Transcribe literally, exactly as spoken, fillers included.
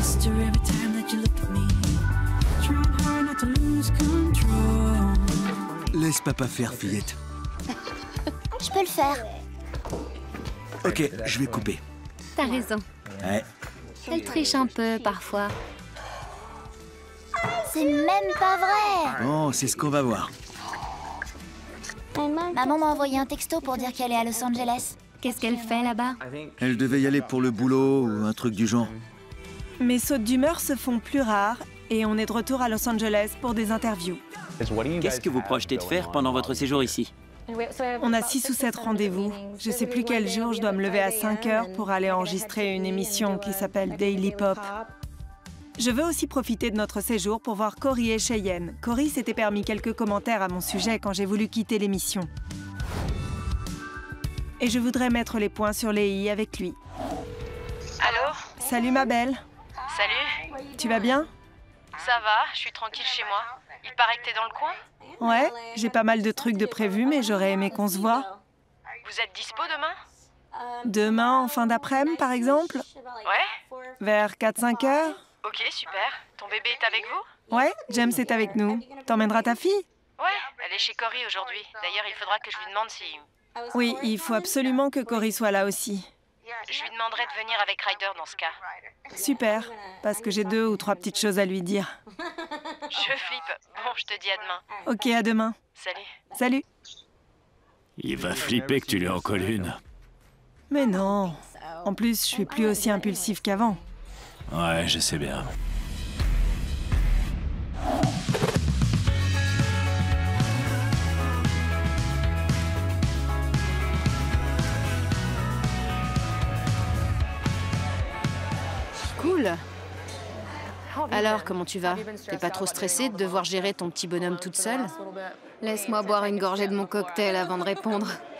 faster every time that you look at me. Trying hard not to lose control. Laisse papa faire, fillette. Je peux le faire. Ok, je vais couper. T'as raison. Ouais. Elle triche un peu, parfois. C'est même pas vrai. Bon, c'est ce qu'on va voir. Maman m'a envoyé un texto pour dire qu'elle est à Los Angeles. Qu'est-ce qu'elle fait là-bas? Elle devait y aller pour le boulot ou un truc du genre. Mes sautes d'humeur se font plus rares et on est de retour à Los Angeles pour des interviews. Qu'est-ce que vous projetez de faire pendant votre séjour ici? On a six ou sept rendez-vous. Je sais plus quel jour je dois me lever à cinq heures pour aller enregistrer une émission qui s'appelle Daily Pop. Je veux aussi profiter de notre séjour pour voir Cory et Cheyenne. Cory s'était permis quelques commentaires à mon sujet quand j'ai voulu quitter l'émission. Et je voudrais mettre les points sur les i avec lui. Allô? Salut ma belle. Salut? Tu vas bien? Ça va, je suis tranquille chez moi. Il paraît que t'es dans le coin? Ouais, j'ai pas mal de trucs de prévus, mais j'aurais aimé qu'on se voit. Vous êtes dispo demain? Demain, en fin d'après-midi, par exemple? Ouais? Vers quatre cinq heures? Ok, super. Ton bébé est avec vous? Ouais, James est avec nous. T'emmèneras ta fille? Ouais, elle est chez Cory aujourd'hui. D'ailleurs, il faudra que je lui demande si... Oui, il faut absolument que Cory soit là aussi. Je lui demanderai de venir avec Ryder dans ce cas. Super, parce que j'ai deux ou trois petites choses à lui dire. Je flippe. Bon, je te dis à demain. Ok, à demain. Salut. Salut. Il va flipper que tu lui en colles une. Mais non. En plus, je suis plus aussi impulsif qu'avant. Ouais, je sais bien. Cool. Alors, comment tu vas? T'es pas trop stressée de devoir gérer ton petit bonhomme toute seule? Laisse-moi boire une gorgée de mon cocktail avant de répondre.